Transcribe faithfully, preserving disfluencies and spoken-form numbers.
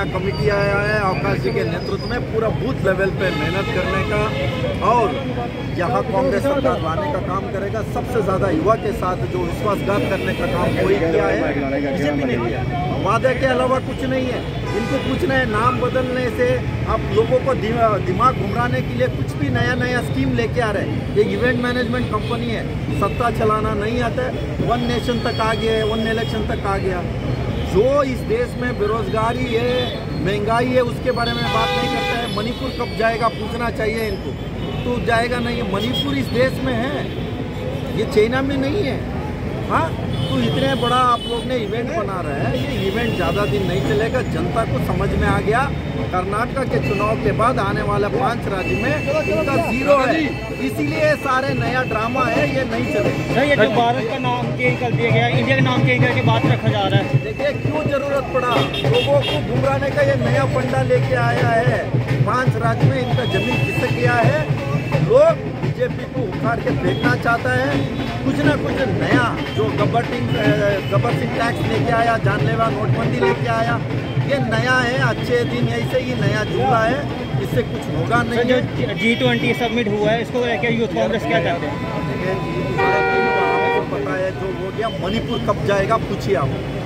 नया कमेटी आया है अवकाश जी के नेतृत्व में, पूरा बूथ लेवल पे मेहनत करने का और यहाँ कांग्रेस सरकार लाने का काम करेगा। सबसे ज़्यादा युवा के साथ जो विश्वासघात करने का काम कोई किया है, बीजेपी ने किया। वादे के अलावा कुछ नहीं है। इनको कुछ नए नाम बदलने से आप लोगों को दिमाग घुमाने के लिए कुछ भी नया नया स्कीम लेके आ रहे हैं। ये इवेंट मैनेजमेंट कंपनी है, सत्ता चलाना नहीं आता है। वन नेशन तक आ गया है, वन इलेक्शन तक आ गया। जो इस देश में बेरोजगारी है, महंगाई है, उसके बारे में बात नहीं करता है। मणिपुर कब जाएगा पूछना चाहिए इनको, तो जाएगा नहीं। मणिपुर इस देश में है, ये चाइना में नहीं है। हाँ, तो इतने बड़ा आप लोग ने इवेंट बना रहे हैं, ये इवेंट ज़्यादा दिन नहीं चलेगा। जनता को समझ में आ गया कर्नाटक के चुनाव के बाद आने वाले पांच राज्य में इनका जीरो है, इसीलिए सारे नया ड्रामा है, ये नहीं चलेगा। ये जो भारत का नाम चेंज कर दिया गया, इंडिया का नाम चेंज करके बात रखा जा रहा है, देखिए क्यों जरूरत पड़ा लोगों को गुमराने का। ये नया फंडा लेके आया है, पांच राज्य में इनका जमीन खिसक गया है। लोग बीजेपी को उखाड़ के फेंकना चाहता है। कुछ ना कुछ नया जो गब्बर सिंह गब्बर सिंह टैक्स लेके आया, जानलेवा नोटबंदी लेके आया, ये नया है। अच्छे दिन ऐसे ही नया जुमला है, इससे कुछ होगा नहीं। जो जी ट्वेंटी सबमिट हुआ है, इसको लेकर यूथ कांग्रेस क्या चाहते हैं? देखिए, आपको पता है जो हो गया। मणिपुर कब जाएगा पूछिए आप।